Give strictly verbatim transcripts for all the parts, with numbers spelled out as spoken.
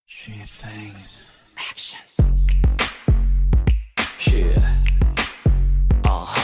Three things. Action. Yeah. Uh-huh.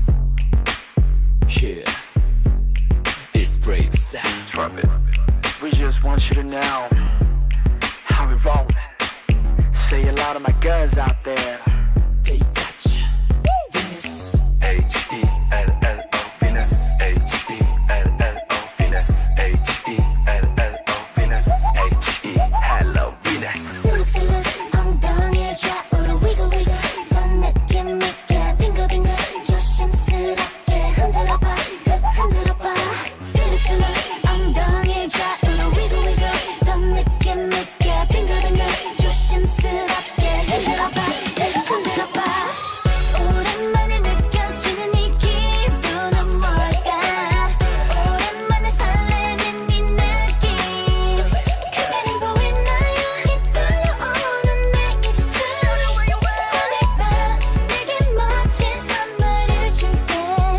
Yeah. It's brave sound. Drop it. We just want you to know how we roll. Say a lot of my girls out there. They got you. Venus. H E L L O Venus. H E L L O Venus. H E L L O Venus. H E Hello Venus. 슬슬 엉덩이를 좌우로 위고 위고 더 느낌 있게 빙글빙글 조심스럽게 흔들어봐 흔들어봐 슬슬 엉덩이를 좌우로 위고 위고 더 느낌 있게 빙글빙글 조심스럽게 흔들어봐 흔들어봐 오랜만에 느껴지는 이 기분은 뭘까 오랜만에 설레는 이 느낌 그대는 보이나요 이 떨려오는 내 입술이 오늘 밤 내게 멋진 선물을 줄게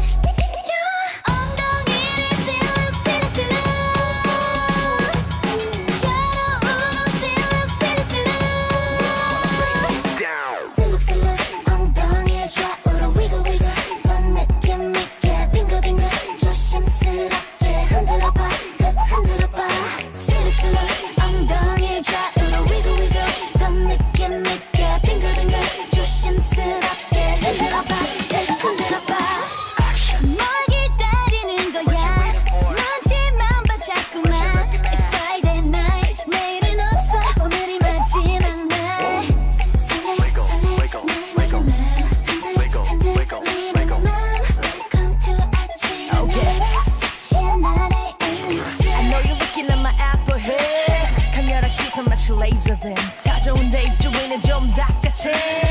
엉덩이를 슬쩍 슬쩍 샤로우로 슬쩍 슬쩍 슬쩍슬쩍 엉덩이를 좌우로 위고 위고 더 느낌 있게 빙글빙글 조심스럽게 흔들어봐 흔들어봐 슬쩍슬쩍 엉덩이를 좌우로 위고 위고 더 느낌 있게 빙글빙글 조심스럽게 흔들어봐 흔들어봐 뭘 기다리는 거야 눈치만 봐 자꾸만 It's Friday night 내일은 없어 오늘이 마지막 날 Wiggle, wiggle, wiggle. Wiggle, wiggle, wiggle. Welcome to 아침 Okay. 섹시한 나의 I know you're looking at my apple head 강렬한 시선 마치 레이저 빔 다져온 데이 주위는 좀 닥자체